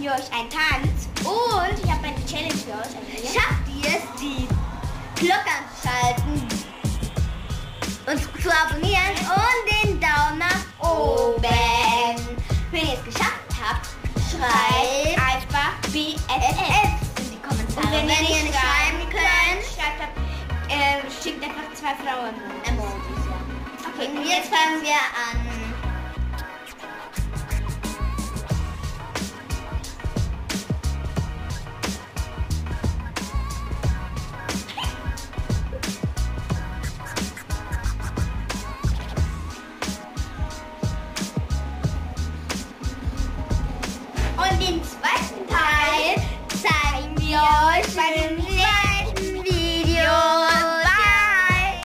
wir euch einen Tanz und ich habe eine Challenge für euch. Schafft ihr es, die Glocke anzuschalten, uns zu abonnieren und den Daumen nach oben. Wenn ihr es geschafft habt, schreibt einfach BFF in die Kommentare. und wenn ihr nicht schreiben könnt, schickt einfach 2 Frauen. Emojis, ja. Okay, und jetzt fangen wir an.